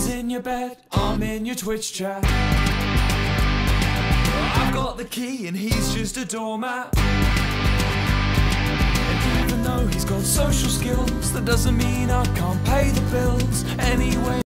in your bed, I'm in your Twitch chat. I've got the key and he's just a doormat. And even though he's got social skills, that doesn't mean I can't pay the bills anyway.